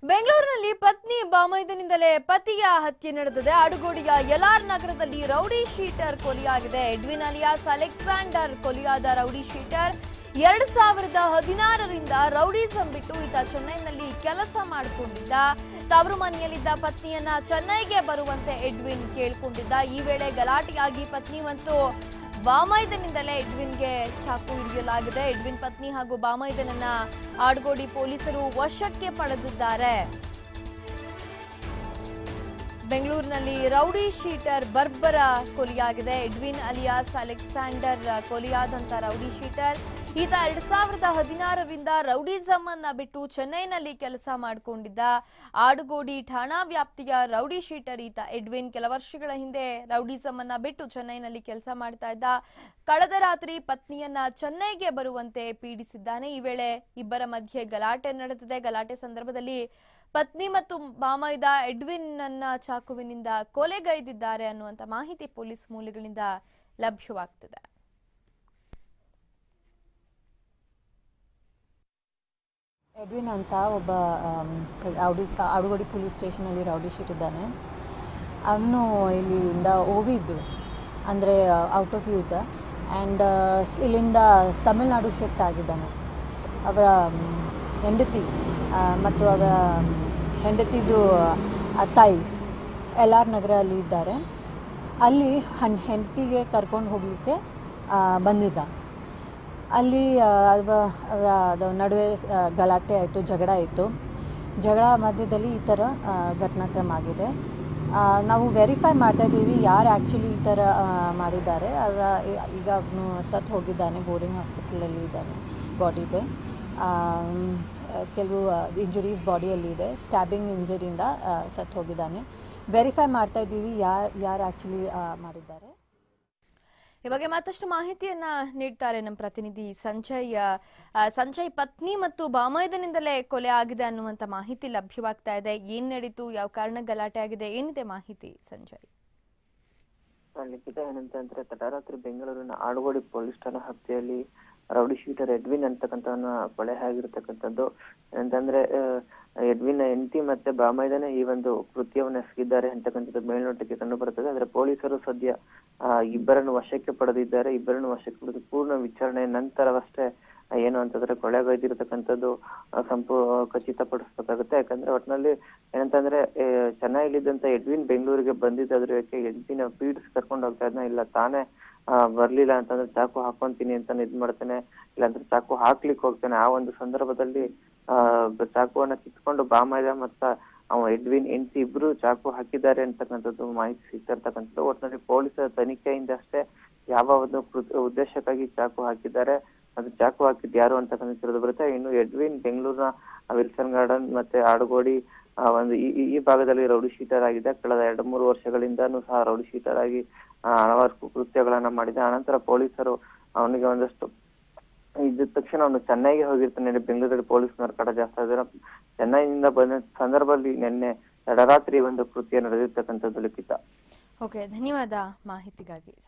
ಬೆಂಗಳೂರಿನಲ್ಲಿ ಪತ್ನಿ ಬಾಮೈದನಿಂದಲೇ ಪತಿಯ ಹತ್ಯೆ ನಡೆದಿದೆ. ಆಡುಗೋಡಿಯ ಯಲಾರ್ ನಗರದಲ್ಲಿ ರೌಡಿ ಶೀಟರ್ ಕೊಲೆಯಾಗಿದೆ. ಎಡ್ವಿನ್ ಅಲಿಯಾಸ್ ಅಲೆಕ್ಸಾಂಡರ್ ಕೊಲೆಯಾದ ರೌಡಿ ಶೀಟರ್ 2016ರಿಂದ ರೌಡಿಸಂ ಬಿಟ್ಟು ಈತ ಚೆನ್ನೈನಲ್ಲಿ ಕೆಲಸ ಮಾಡಿಕೊಂಡಿದ್ದ. ತವರು ಮನೆಯಲ್ಲಿದ್ದ ಪತ್ನಿಯನ್ನ ಚೆನ್ನೈಗೆ ಬರುವಂತೆ ಎಡ್ವಿನ್ ಕೇಳಿಕೊಂಡಿದ್ದ. ಈ ವೇಳೆ ಗಲಾಟೆಯಾಗಿ ಪತ್ನಿ ಮತ್ತು ಬಾಮೈದನಿಂದಲೇ ಎಡ್ವಿನ್ಗೆ ಚಾಕು ಹಿಡಿಯಲಾಗಿದೆ. ಎಡ್ವಿನ್ ಪತ್ನಿ ಹಾಗೂ ಬಾಮೈದನನ್ನ ಆಡುಗೋಡಿ ಪೊಲೀಸರು ವಶಕ್ಕೆ ಪಡೆದಿದ್ದಾರೆ. ಬೆಂಗಳೂರಿನಲ್ಲಿ ರೌಡಿ ಶೀಟರ್ ಬರ್ಬರ ಕೊಲೆಯಾಗಿದೆ. ಎಡ್ವಿನ್ ಅಲಿಯಾಸ್ ಅಲೆಕ್ಸಾಂಡರ್ ಕೊಲೆಯಾದಂತ ರೌಡಿ ಶೀಟರ್ ಈತ 2016ರಿಂದ ರೌಡಿಸಂ ಅನ್ನ ಬಿಟ್ಟು ಚೆನ್ನೈನಲ್ಲಿ ಕೆಲಸ ಮಾಡಿಕೊಂಡಿದ್ದ. ಆಡುಗೋಡಿ ಠಾಣಾ ವ್ಯಾಪ್ತಿಯ ರೌಡಿ ಶೀಟರ್ ಈತ ಎಡ್ವಿನ್ ಕೆಲ ವರ್ಷಗಳ ಹಿಂದೆ ರೌಡಿಸಂ ಅನ್ನ ಬಿಟ್ಟು ಚೆನ್ನೈನಲ್ಲಿ ಕೆಲಸ ಮಾಡ್ತಾ ಇದ್ದ. ಕಳೆದ ರಾತ್ರಿ ಪತ್ನಿಯನ್ನ ಚೆನ್ನೈಗೆ ಬರುವಂತೆ ಪೀಡಿಸಿದ್ದಾನೆ. ಈ ವೇಳೆ ಇಬ್ಬರ ಮಧ್ಯೆ ಗಲಾಟೆ ನಡೆದಿದೆ. ಗಲಾಟೆ ಸಂದರ್ಭದಲ್ಲಿ ಪತ್ನಿ ಮತ್ತು ಬಾಮೈದ ಎಡ್ವಿನ್ ನನ್ನ ಚಾಕುವಿನಿಂದ ಕೊಲೆಗೈದಿದ್ದಾರೆ ಅನ್ನುವಂತ ಮಾಹಿತಿ ಪೊಲೀಸ್ ಮೂಲಗಳಿಂದ ಲಭ್ಯವಾಗ್ತಿದೆ. ಎಡ್ವಿನ್ ಅಂತ ಒಬ್ಬ ಆಡುಗೋಡಿ ಪೊಲೀಸ್ ಸ್ಟೇಷನಲ್ಲಿ ರೌಡಿ ಶೀಟ್ ಇದ್ದಾನೆ. ಅವನು ಇಲ್ಲಿಂದ ಹೋಗಿದ್ದು ಅಂದರೆ ಔಟ್ ಆಫ್ ಯೂ ಇದ್ದ ಆ್ಯಂಡ್ ಇಲ್ಲಿಂದ ತಮಿಳ್ನಾಡು ಶಿಫ್ಟ್ ಆಗಿದ್ದಾನೆ. ಅವರ ಹೆಂಡತಿ ಮತ್ತು ಅವರ ಹೆಂಡತಿದು ತಾಯಿ ಯಲಾರ್ ನಗರ ಅಲ್ಲಿ ಇದ್ದಾರೆ. ಅಲ್ಲಿ ಹೆಂಡತಿಗೆ ಕರ್ಕೊಂಡು ಹೋಗಲಿಕ್ಕೆ ಬಂದಿದ್ದ. ಅಲ್ಲಿ ಅವರ ನಡುವೆ ಗಲಾಟೆ ಆಯಿತು, ಜಗಳ ಆಯಿತು. ಜಗಳ ಮಧ್ಯದಲ್ಲಿ ಈ ಥರ ಘಟನಾಕ್ರಮ ಆಗಿದೆ. ನಾವು ವೆರಿಫೈ ಮಾಡ್ತಾಯಿದ್ದೀವಿ ಯಾರು ಆ್ಯಕ್ಚುಲಿ ಈ ಥರ ಮಾಡಿದ್ದಾರೆ. ಈಗ ಅವನು ಸತ್ತು ಹೋಗಿದ್ದಾನೆ, ಬೋರಿಂಗ್ ಹಾಸ್ಪಿಟಲಲ್ಲಿ ಇದ್ದಾನೆ. ಬಾಡಿದೆ ಕೆಲವು ಇಂಜುರೀಸ್ ಬಾಡಿಯಲ್ಲಿ ಇದೆ. ಸ್ಟ್ಯಾಬಿಂಗ್ ಇಂಜರಿಯಿಂದ ಸತ್ತು ಹೋಗಿದ್ದಾನೆ. ವೆರಿಫೈ ಮಾಡ್ತಾಯಿದ್ದೀವಿ ಯಾರು ಆ್ಯಕ್ಚುಲಿ ಮಾಡಿದ್ದಾರೆ. ಈ ಬಗ್ಗೆ ಮತ್ತಷ್ಟು ಮಾಹಿತಿಯನ್ನ ನೀಡ್ತಾರೆ ನಮ್ಮ ಪ್ರತಿನಿಧಿ ಸಂಜಯ್. ಪತ್ನಿ ಮತ್ತು ಬಾಮೈದನಿಂದಲೇ ಕೊಲೆ ಆಗಿದೆ ಅನ್ನುವಂತ ಮಾಹಿತಿ ಲಭ್ಯವಾಗ್ತಾ ಇದೆ. ಏನ್ ನಡೀತು, ಯಾವ ಕಾರಣ ಗಲಾಟೆ ಆಗಿದೆ, ಏನಿದೆ ಮಾಹಿತಿ ಸಂಜಯ್? ಲಿಖಿತ ಏನಂತಂದ್ರೆ ತಡರಾತ್ರಿ ಬೆಂಗಳೂರಿನ ಆಡುಗೋಡಿ ಪೊಲೀಸ್ ಠಾಣಾ ವ್ಯಾಪ್ತಿಯಲ್ಲಿ ರೌಡಿ ಶೀಟರ್ ಎಡ್ವಿನ್ ಅಂತಕ್ಕಂಥವನ್ನ ಕೊಲೆ ಆಗಿರ್ತಕ್ಕಂಥದ್ದು. ಏನಂತಂದ್ರೆ ಎಡ್ವಿನ್ ಹೆಂಡತಿ ಮತ್ತೆ ಬಾಮೈದನೇ ಈ ಒಂದು ಕೃತ್ಯವನ್ನು ಎಸಗಿದ್ದಾರೆ ಅಂತಕ್ಕಂಥದ್ದು ಮೇಲ್ನೋಟಕ್ಕೆ ಕಂಡು ಬರುತ್ತದೆ. ಆದ್ರೆ ಪೊಲೀಸರು ಸದ್ಯ ಇಬ್ಬರನ್ನು ವಶಕ್ಕೆ ಪಡೆದಿದ್ದಾರೆ. ಇಬ್ಬರನ್ನು ವಶಕ್ಕೆ ಪಡೆದು ಪೂರ್ಣ ವಿಚಾರಣೆ ನಂತರವಷ್ಟೇ ಏನು ಅಂತಂದ್ರೆ ಕೊಲೆಗೈದಿರತಕ್ಕಂಥದ್ದು ಖಚಿತಪಡಿಸ್ಬೇಕಾಗುತ್ತೆ. ಯಾಕಂದ್ರೆ ಒಟ್ಟಿನಲ್ಲಿ ಏನಂತಂದ್ರೆ ಚೆನ್ನೈಲಿದ್ದಂತ ಎಡ್ವಿನ್ ಬೆಂಗಳೂರಿಗೆ ಬಂದಿದ್ದಾದ್ರೆ ಹೆಂಡತಿನ ಪೀಡಿಸಿ ಕರ್ಕೊಂಡು ಹೋಗ್ತಾ ಇದ್ನ, ಇಲ್ಲ ತಾನೇ ಬರ್ಲಿಲ್ಲ ಅಂತಂದ್ರೆ ಚಾಕು ಹಾಕೊಂತೀನಿ ಅಂತ ಇದ್ ಮಾಡ್ತಾನೆ, ಇಲ್ಲಾಂದ್ರೆ ಚಾಕು ಹಾಕ್ಲಿಕ್ಕೆ ಹೋಗ್ತಾನೆ. ಆ ಒಂದು ಸಂದರ್ಭದಲ್ಲಿ ಚಾಕುವನ್ನ ಕಿತ್ಕೊಂಡು ಬಾಮೈದ ಮತ್ತ ಎಡ್ವಿನ್ ಹೆಂಡತಿ ಇಬ್ರು ಚಾಕು ಹಾಕಿದ್ದಾರೆ ಅಂತಕ್ಕಂಥದ್ದು ಮಾಹಿತಿ ಸಿಗ್ತಿರ್ತಕ್ಕಂಥದ್ದು. ಒಟ್ಟಿನಲ್ಲಿ ಪೊಲೀಸರ ತನಿಖೆಯಿಂದ ಅಷ್ಟೇ ಯಾವ ಒಂದು ಉದ್ದೇಶಕ್ಕಾಗಿ ಚಾಕು ಹಾಕಿದ್ದಾರೆ, ಅದು ಚಾಕು ಹಾಕಿದ್ ಯಾರು ಅಂತಕ್ಕಂಥ ತಿಳಿದು ಬರುತ್ತೆ. ಇನ್ನು ಎಡ್ವಿನ್ ಬೆಂಗಳೂರಿನ ವಿಲ್ಸನ್ ಗಾರ್ಡನ್ ಮತ್ತೆ ಆಡುಗೋಡಿ ಒಂದು ಈ ಭಾಗದಲ್ಲಿ ರೌಡಿ ಶೀಟರ್ ಆಗಿದೆ. ಕಳೆದ 2-3 ವರ್ಷಗಳಿಂದಾನು ಸಹ ರೌಡಿ ಶೀಟರ್ ಆಗಿ ಹಲವಾರು ಕೃತ್ಯಗಳನ್ನ ಮಾಡಿದ. ಆನಂತರ ಪೊಲೀಸರು ಅವನಿಗೆ ಒಂದಷ್ಟು ಇದ್ದ ತಕ್ಷಣ ಅವನು ಚೆನ್ನೈಗೆ ಹೋಗಿರ್ತಾನೆ. ಬೆಂಗಳೂರಲ್ಲಿ ಪೊಲೀಸ್ನವ್ರ ಕಡೆ ಜಾಸ್ತಿ ಆದ್ರೆ ಚೆನ್ನೈನಿಂದ ಬಂದ ಸಂದರ್ಭದಲ್ಲಿ ನಿನ್ನೆ ತಡರಾತ್ರಿ ಒಂದು ಕೃತ್ಯ ನಡೆದಿರ್ತಕ್ಕಂಥದ್ದು ಲಿಖಿತ. ಓಕೆ, ಧನ್ಯವಾದ ಮಾಹಿತಿಗಾಗಿ.